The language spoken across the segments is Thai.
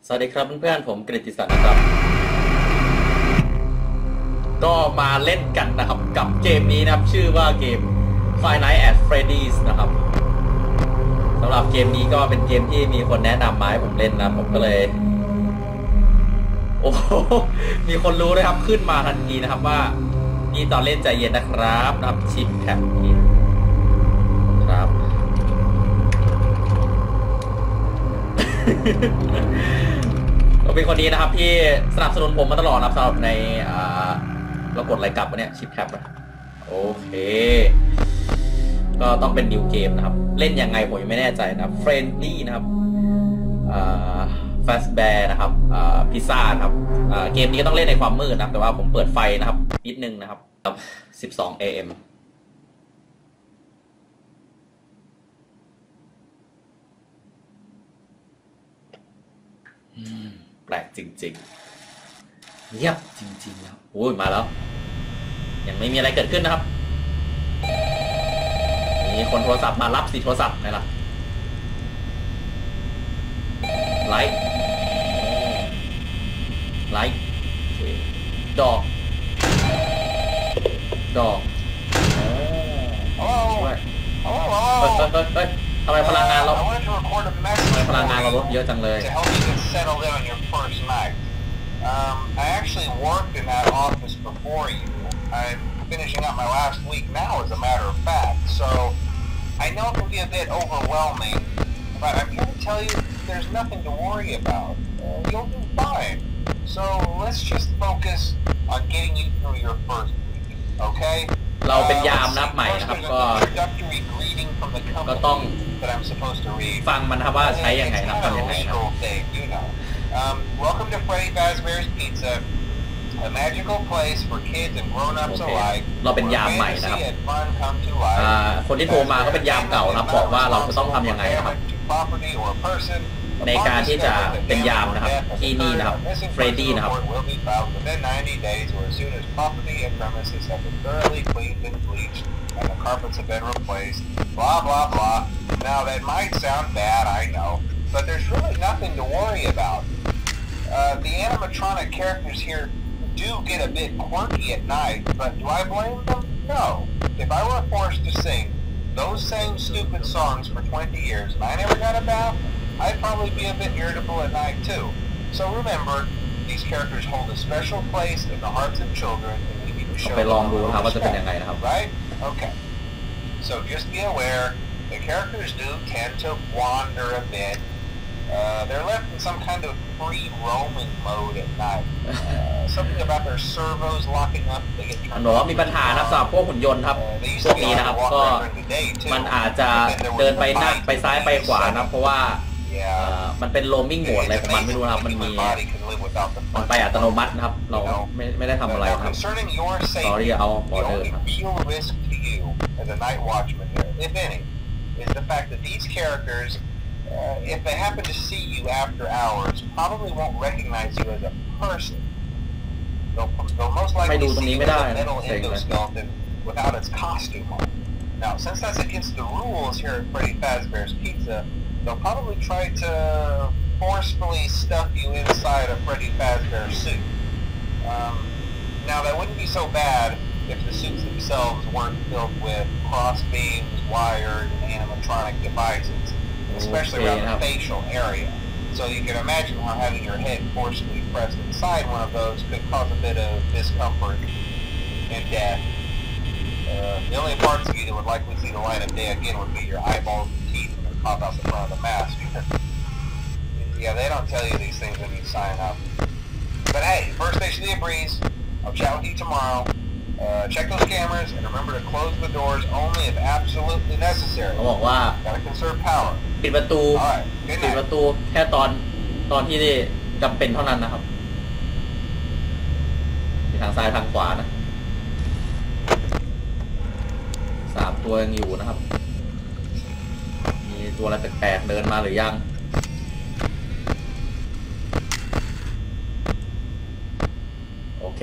สวัสดีครับเพื่อนๆผมกฤติศักดิ์นะครับก็มาเล่นกันนะครับกับเกมนี้นะครับชื่อว่าเกม Five Nights at Freddy's นะครับสำหรับเกมนี้ก็เป็นเกมที่มีคนแนะนำมาให้ผมเล่นนะผมก็เลยโอ้โหมีคนรู้นะครับขึ้นมาทันทีนะครับว่านี่ตอนเล่นใจเย็นนะครับชิปแท็บครับก็เป็นคนนี้นะครับที่สนับสนุนผมมาตลอดนะครับสำหรับในเรากดอะไรกลับวะเนี่ยชิปแท็บโอเคก็ต้องเป็นนิวเกมนะครับเล่นยังไงผมยังไม่แน่ใจนะเฟรนลี่นะครับฟาสแบร์นะครับพิซซ่านะครับเกมนี้ก็ต้องเล่นในความมืดนะครับแต่ว่าผมเปิดไฟนะครับนิดนึงนะครับ12 AM แปลกจริงๆเงียบจริงๆนะโอ้ยมาแล้วยังไม่มีอะไรเกิดขึ้นนะครับมีคนโทรศัพท์มารับสิโทรศัพท์ไหนล่ะไลค์ดอกเฮ้ยทำไมพลังงานเราลดเยอะจังเลย I actually worked in that office before you. I'm finishing up my last week now, as a matter of fact. So I know it can be a bit overwhelming, but I'm here to tell you there's nothing to worry about. You'll do fine. So let's just focus on getting you through your first week, okay? เราเป็นยามนับใหม่นะครับก็ต้องฟังมันครับว่าใช้ยังไงนะทำยังไงนะ Welcome to Freddy Fazbear's Pizza, a magical place for kids and grown-ups alike. เราเป็นยามใหม่นะครับคนที่โทรมาก็เป็นยามเก่านะครับบอกว่าเราจะต้องทำยังไงนะครับในการที่จะเป็นยามนะครับที่นี่นะครับเฟรดดี้นะครับ And the carpets have been replaced, blah blah blah. Now that might sound bad, I know, but there's really nothing to worry about. The animatronic characters here do get a bit quirky at night, but do I blame them? No. If I were forced to sing those same stupid songs for 20 years and I never got a bath, I'd probably be a bit irritable at night too. So remember, these characters hold a special place in the hearts of children, and we need to show them respect, right? Okay. So just be aware, the characters do tend to wander a bit. They're left in some kind of free roaming mode at night. Something about their servos locking up. They get turned บอกว่ามีปัญหานะครับสำหรับพวกหุ่นยนต์ครับพวกนี้นะครับก็มันอาจจะเดินไปหน้าไปซ้ายไปขวานะเพราะว่ามันเป็น roaming mode อะไรของมันไม่รู้นะครับมันไปอัตโนมัตินะครับเราไม่ได้ทำอะไรครับ Sorry เอาบอร์เดอร์ครับ as a night watchman there, if any, is the fact that these characters, if they happen to see you after hours, probably won't recognize you as a person. They'll most likely see you as a metal endoskeleton without its costume on. Now, since that's against the rules here at Freddy Fazbear's Pizza, they'll probably try to forcefully stuff you inside a Freddy Fazbear suit. Now, that wouldn't be so bad if the suits themselves weren't filled with cross beams, wires, and animatronic devices, especially around the facial area. So you can imagine how having your head forcibly pressed inside one of those could cause a bit of discomfort and death. The only parts of you that would likely see the light of day again would be your eyeballs and teeth when they pop out the front of the mask. Yeah, they don't tell you these things when you sign up. But hey, first station of the breeze. I'll chat with you tomorrow. Check those cameras and remember to close the doors only if absolutely necessary. เขาบอกว่า Gotta conserve power. ปิดประตูแค่ตอนที่จำเป็นเท่านั้นนะครับทางซ้ายทางขวานะ3ตัวยังอยู่นะครับมีตัวอะไรแปลกๆเดินมาหรือยังโอเค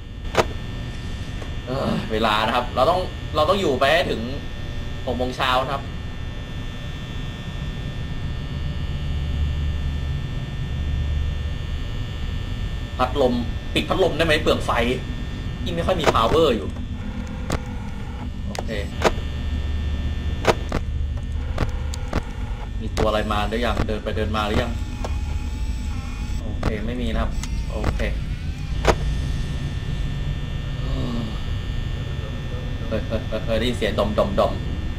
เวลานะครับเราต้องอยู่ไปให้ถึง6 โมงเช้าครับ โพัดลมปิดพัดลมได้ไหมเปลืองไฟยิ่งไม่ค่อยมี power อยู่โอเคมีตัวอะไรมาหรือยังเดินไปเดินมาหรือยังโอเคไม่มีนะครับโอเคเฮ้ยได้ยินเสียงดม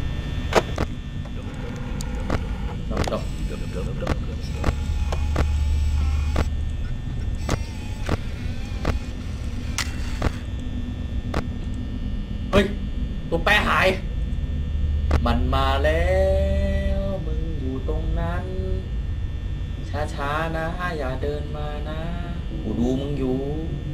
เฮ้ยตัวแปรหายมันมาแล้วมึงอยู่ตรงนั้นช้าๆนะอย่าเดินมานะกูดูมึงอยู่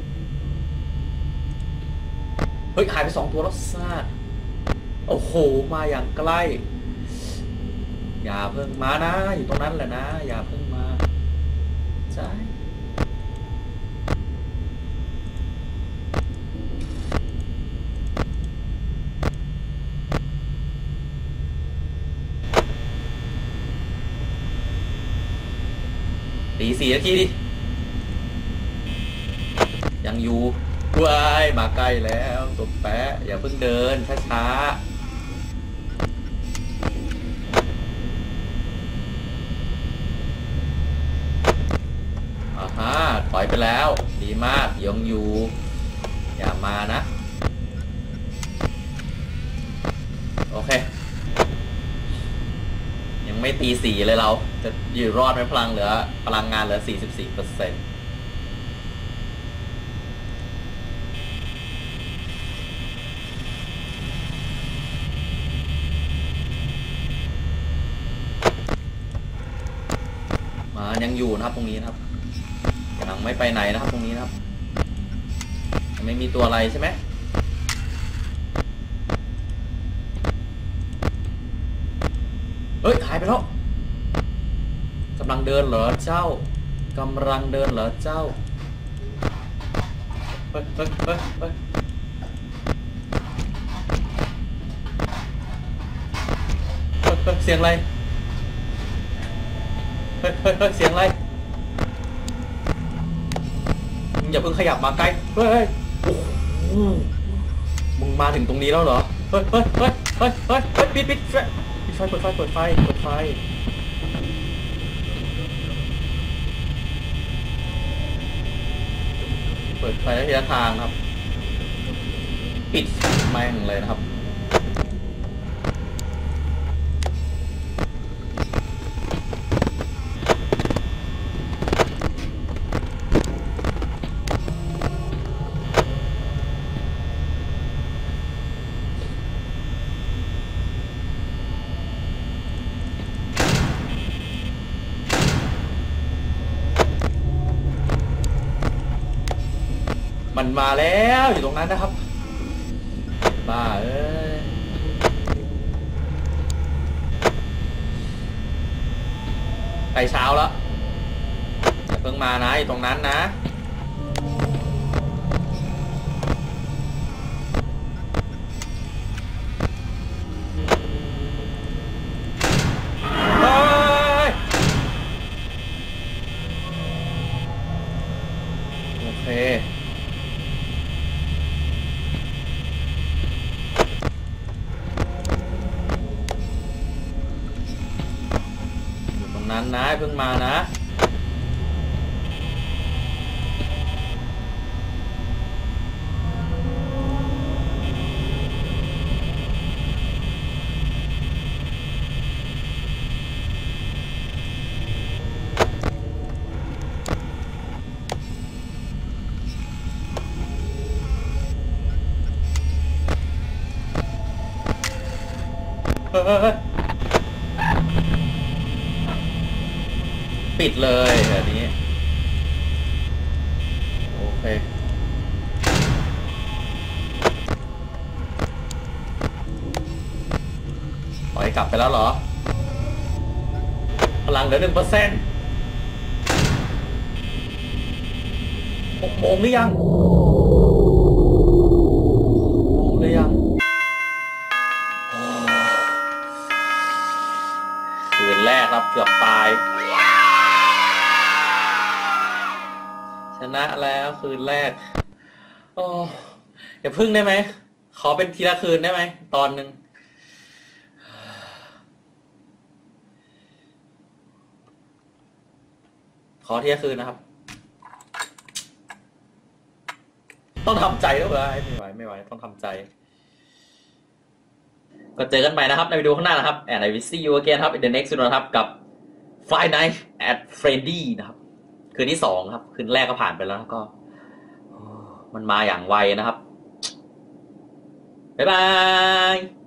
เฮ้ยหายไป2 ตัวแล้วซาดโอ้โหมาอย่างใกล้อย่าเพิ่งมานะอยู่ตรงนั้นแหละนะอย่าเพิ่งมาใช่ตี 4 นาทีดิยังอยู่ว้ายมาใกล้แล้วตัวแปะอย่าเพิ่งเดินช้าถอยไปแล้วดีมากยังอยู่อย่ามานะโอเคยังไม่ตี 4เลยเราจะอยู่รอดไหมพลังงานเหลือ 44% มายังอยู่นะครับตรงนี้นะครับยังไม่ไปไหนนะครับตรงนี้นะครับไม่มีตัวอะไรใช่ไหมเฮ้ยหายไปแล้วกำลังเดินเหรอเจ้ากำลังเดินเหรอเจ้าเฮ้ยเสียงอะไรเฮ้ยเสียงอะไรอย่าเพิ่งขยับมาใกล้เฮ้ยโอ้โหมึงมาถึงตรงนี้แล้วเหรอเฮ้ยปิดไฟเปิดไฟเปิดไฟระยะทางครับปิดแม่งเลยนะครับมันมาแล้วอยู่ตรงนั้นนะครับบ้าเอ้ยไปเช้าแล้วอย่าเพิ่งมานะอยู่ตรงนั้นนะโอเคนั้นนะเพิ่งมานะปิดเลยแบบนี้โอเคปล่อยกลับไปแล้วเหรอพลังเหลือ 1% 6 โมงหรือยังคืนแรกครับเกือบตายชนะนะแล้วคืนแรกโอ้อย่าพึ่งได้ไหมขอเป็นทีละคืนได้ไหมตอนหนึ่งขอทีละคืนนะครับต้องทำใจด้วยไม่ไหวต้องทำใจก็เจอกันใหม่นะครับในวิดีโอข้างหน้านะครับ and I will see you again ครับ in the next video นะครับกับ Five Nights at Freddy นะครับคืนที่2ครับคืนแรกก็ผ่านไปแล้วก็มันมาอย่างไวนะครับบ๊ายบาย